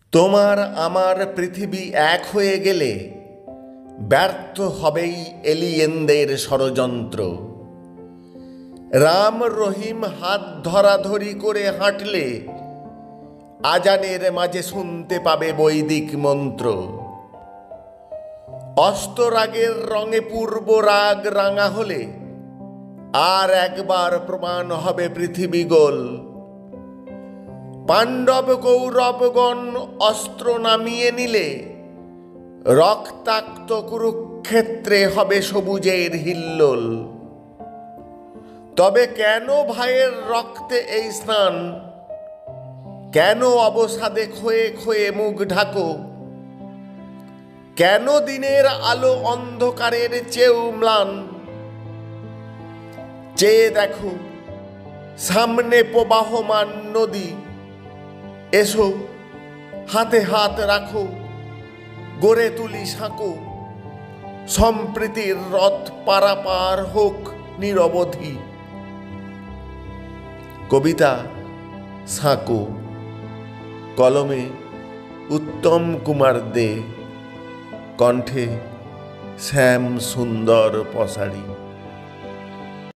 তোমার আমার পৃথিবী এক হয়ে গেলে ব্যর্থ হবেই এলিয়েনদের ষড়যন্ত্র। রাম রহিম হাত ধরাধরি করে হাঁটলে আজানের মাঝে শুনতে পাবে বৈদিক মন্ত্র। অস্তরাগের রঙে পূর্ব রাগ রাঙা হলে আর একবার প্রমাণ হবে পৃথিবী গোল। পাণ্ডব কৌরবগণ অস্ত্র নামিয়ে নিলে রক্তাক্ত কুরুক্ষেত্রে হবে সবুজের হিল্লোল। তবে কেন ভাইয়ের রক্তে এই স্নান? কেন অবসাদে ক্ষয়ে ক্ষয়ে মুখ ঢাকো? কেন দিনের আলো অন্ধকারের চেয়েও ম্লান? চেয়ে দেখো সামনে প্রবাহমান নদী। এসো হাতে হাত রাখো, গড়ে তুলি সাঁকো। সম্প্রীতির রথ পারাপার হোক নিরবধি। কবিতা সাঁকো, কলমে উত্তম কুমার দে, কণ্ঠে শ্যাম সুন্দর পশাড়ি।